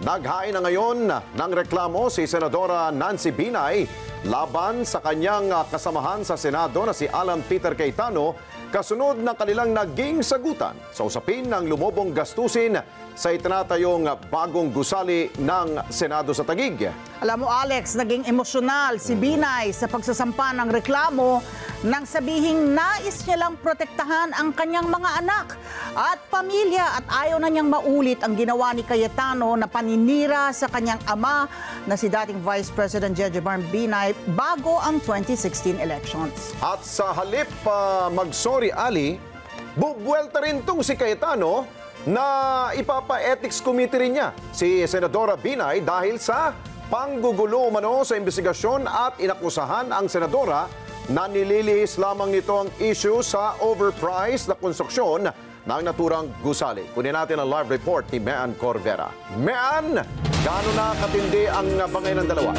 Naghain na ngayon ng reklamo si Senadora Nancy Binay laban sa kanyang kasamahan sa Senado na si Alan Peter Cayetano kasunod ng kanilang naging sagutan sa usapin ng lumobong gastusin sa itinatayong bagong gusali ng Senado sa Taguig. Alam mo Alex, naging emosyonal si Binay sa pagsasampa ng reklamo nang sabihing nais niya lang protektahan ang kanyang mga anak at pamilya at ayaw na niyang maulit ang ginawa ni Cayetano na paninira sa kanyang ama na si dating Vice President Jejomar Binay bago ang 2016 elections. At sa halip mag-sorry Ali, bubuelta rin tong si Cayetano na ipapa-ethics committee rin niya si Senadora Binay dahil sa panggugulo umano sa investigasyon at inakusahan ang senadora na nililihis lamang nito ang issue sa overpriced na konstruksyon ng naturang gusali. Kunin natin ang live report ni Mean Corvera. Mean, gaano na katindi ang bangay ng dalawa?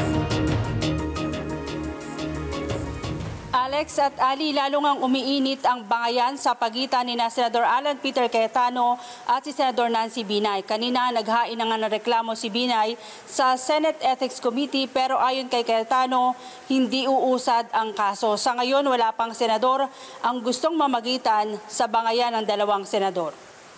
Alex at Ali, lalo ngang umiinit ang bangayan sa pagitan ni Senador Alan Peter Cayetano at si Senador Nancy Binay. Kanina naghain na nga ng reklamo si Binay sa Senate Ethics Committee pero ayon kay Cayetano, hindi uusad ang kaso. Sa ngayon, wala pang senador ang gustong mamagitan sa bangayan ng dalawang senador.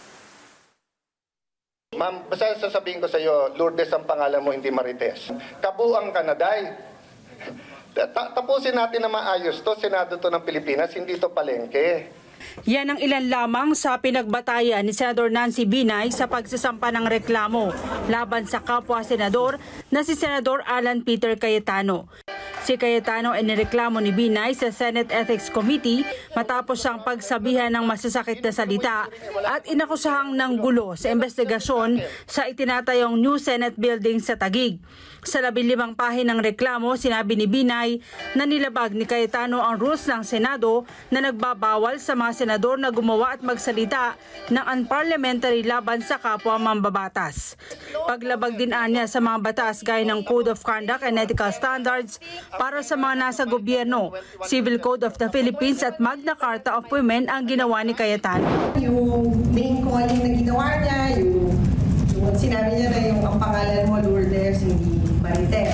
Ma'am, basta sasabihin ko sa iyo, Lourdes ang pangalan mo, hindi Marites. Kabuang Kanaday. Tapusin natin na maayos to, Senado to ng Pilipinas, hindi to palengke. Yan ang ilan lamang sa pinagbatayan ni Senador Nancy Binay sa pagsasampa ng reklamo laban sa kapwa senador na si Senador Alan Peter Cayetano. Si Cayetano ay nireklamo ni Binay sa Senate Ethics Committee matapos siyang pagsabihan ng masasakit na salita at inakusahang ng gulo sa investigasyon sa itinatayong new Senate building sa Taguig. Sa 15 pahinang reklamo, sinabi ni Binay na nilabag ni Cayetano ang rules ng Senado na nagbabawal sa mga senador na gumawa at magsalita ng unparliamentary laban sa kapwa mambabatas. Paglabag din anya sa mga batas gaya ng Code of Conduct and Ethical Standards para sa mga nasa gobyerno, Civil Code of the Philippines at Magna Carta of Women ang ginawa ni Cayetano. Yung main calling na ginawa niya, yung sinabi niya na yung ang pangalan mo Lourdes, hindi Marites.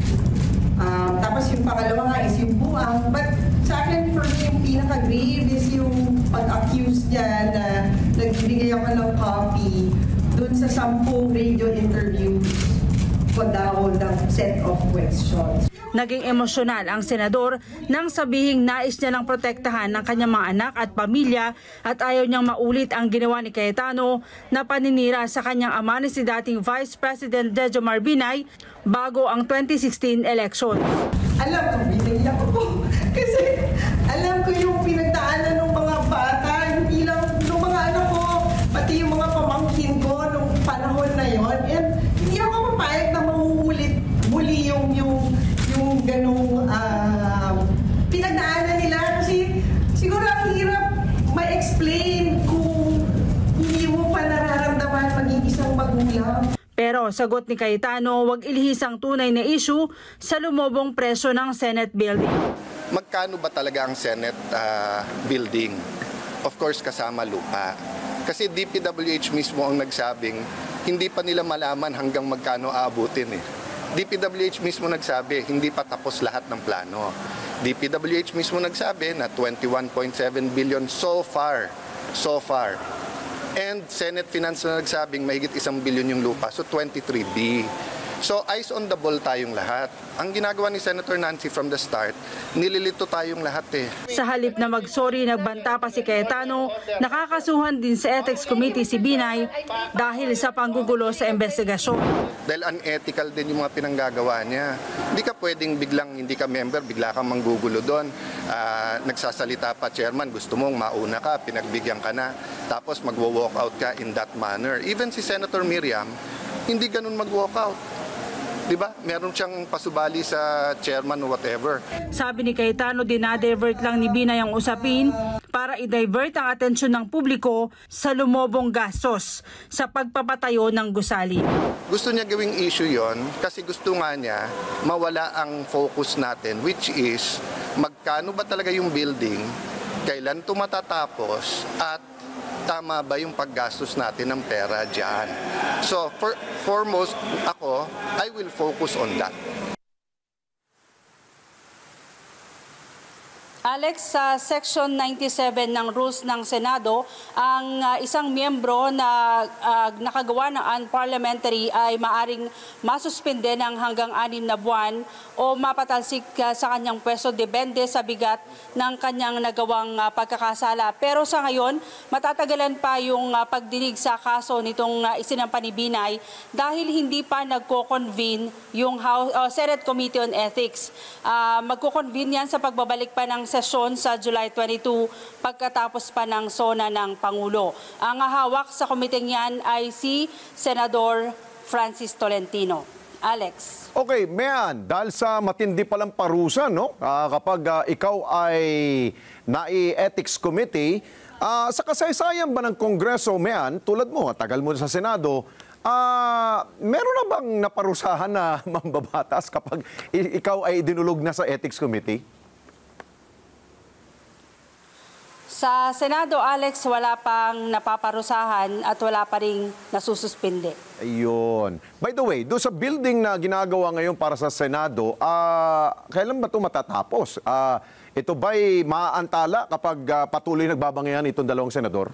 Tapos yung pangalawa nga is yung buang. But sa akin, for me, yung pinaka-grave is yung pag-accuse niya na nagbibigay ako ng copy dun sa 10 radio interviews ko daw ng set of questions. Naging emosyonal ang senador nang sabihing nais niya lang protektahan ng kanyang mga anak at pamilya at ayaw niyang maulit ang ginawa ni Cayetano na paninira sa kanyang ama ni si dating Vice President Jejomar Binay bago ang 2016 election. Alam ko, binigyan ko po. Kasi alam ko yung pinagdaanan ng mga bata, hindi lang ng mga anak ko, pati yung mga pamangkin ko nung panahon na yon. And hindi ako mapayag na mahuhulit muli yung ganung pinagdaanan nila kasi siguro ang hirap ma-explain kung hindi mo pa nararamdaman maging isang magulang. Pero sagot ni Cayetano, wag ilihis ang tunay na issue sa lumobong presyo ng Senate building. Magkano ba talaga ang Senate building? Of course, kasama lupa. Kasi DPWH mismo ang nagsabing hindi pa nila malaman hanggang magkano aabutin eh. DPWH mismo nagsabi, hindi pa tapos lahat ng plano. DPWH mismo nagsabi na 21.7 billion so far. And Senate Finance na nagsabing mahigit 1 billion yung lupa, so 23B. So eyes on the ball tayong lahat. Ang ginagawa ni Senator Nancy from the start, nililito tayong lahat eh. Sa halip na mag-sorry, nagbanta pa si Cayetano, nakakasuhan din sa Ethics Committee si Binay dahil sa panggugulo sa investigasyon. Dahil unethical din yung mga pinanggagawa niya. Hindi ka pwedeng biglang hindi ka member, bigla kang manggugulo doon. Nagsasalita pa chairman, gusto mong mauna ka, pinagbigyan ka na, tapos magwo-walk out ka in that manner. Even si Senator Miriam, hindi ganun mag-walk out. Diba? Meron siyang pasubali sa chairman o whatever. Sabi ni Cayetano, dinadivert lang ni Binay ang usapin para i-divert ang atensyon ng publiko sa lumobong gastos sa pagpapatayo ng gusali. Gusto niya gawing issue yon kasi gusto nga niya mawala ang focus natin, which is magkano ba talaga yung building, kailan ito matatapos, at tama ba yung paggastos natin ng pera dyan. So foremost ako, I will focus on that. Alex, sa Section 97 ng Rules ng Senado, ang isang miyembro na nakagawa ng unparliamentary ay maaring masuspende ng hanggang 6 na buwan o mapatalsik sa kanyang pwesto depende sa bigat ng kanyang nagawang pagkakasala. Pero sa ngayon, matatagalan pa yung pagdinig sa kaso nitong isinampa ni Binay dahil hindi pa nagko-convene yung Senate Committee on Ethics. Magko-convene yan sa pagbabalik pa ng sesyon sa July 22 pagkatapos pa ng SONA ng Pangulo. Ang hawak sa komiteng yan ay si Senador Francis Tolentino. Alex. Okay, Mean, dahil sa matindi palang parusa, no? Kapag ikaw ay nai-ethics committee, sa kasaysayan ba ng Kongreso, Mean, tulad mo, tagal mo sa Senado, meron na bang naparusahan na mambabatas kapag ikaw ay dinulog na sa ethics committee? Sa Senado, Alex, wala pang napaparusahan at wala pa ring nasususpinde. Ayun. By the way, doon sa building na ginagawa ngayon para sa Senado, kailan ba ito matatapos? Ito ba'y maaantala kapag patuloy nagbabangayan itong dalawang senador?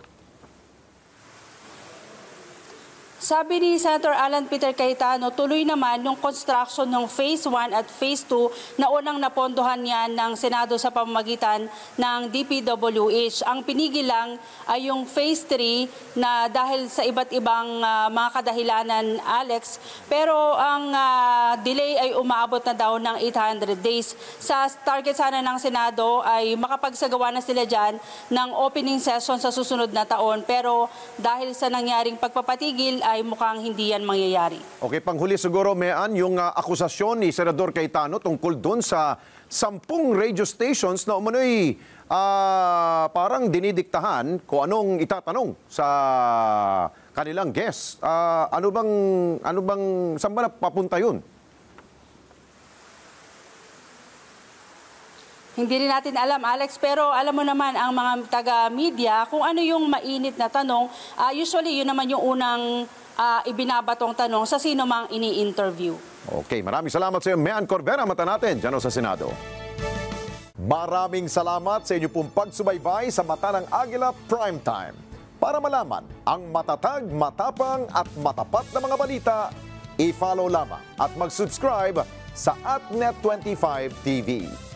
Sabi ni Senator Alan Peter Cayetano, tuloy naman yung construction ng Phase 1 at Phase 2 na unang napondohan yan ng Senado sa pamamagitan ng DPWH. Ang pinigil lang ay yung Phase 3 na dahil sa iba't ibang mga kadahilanan, Alex, pero ang delay ay umaabot na daw ng 800 days. Sa target sana ng Senado ay makapagsagawa na sila dyan ng opening session sa susunod na taon. Pero dahil sa nangyaring pagpapatigil ay mukhang hindi yan mangyayari. Okay, panghuli siguro, Mean, yung akusasyon ni Senador Cayetano tungkol doon sa 10 radio stations na umano'y parang dinidiktahan kung anong itatanong sa kanilang guests. Ano bang, saan ba papunta yun? Hindi rin natin alam, Alex, pero alam mo naman ang mga taga-media kung ano yung mainit na tanong. Usually, yun naman yung unang ibinabatong tanong sa sino mang ini-interview. Okay, maraming salamat sa iyo, Mean Corbera. Mata natin dyan sa Senado. Maraming salamat sa inyo pong pagsubaybay sa Mata ng Agila Primetime. Para malaman ang matatag, matapang at matapat na mga balita, i-follow lamang at mag-subscribe sa @Net25 TV.